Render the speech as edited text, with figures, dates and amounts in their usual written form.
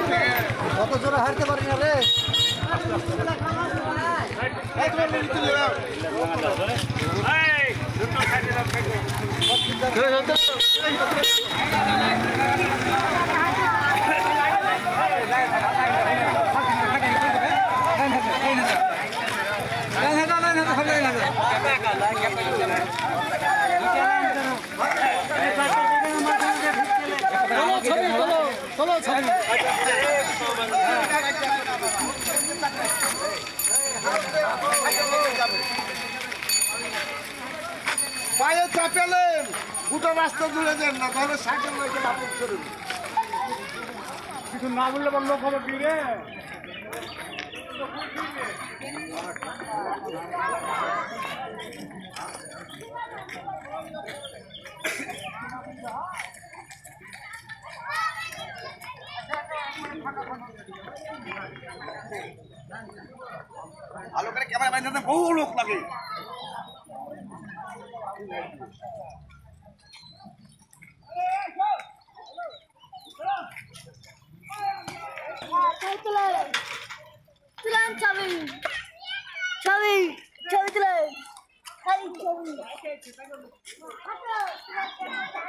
কত জোরে হারতে পারি না রে পায়ে চাপেলেন দুটো রাস্তা জুড়ে দেন না তাহলে সাইকেল লইতে আপন করুন কিছু না বললে বললো খবর কি রে ভালো করে ক্যামেরা বাইরে বহু লোক লাগে ছবি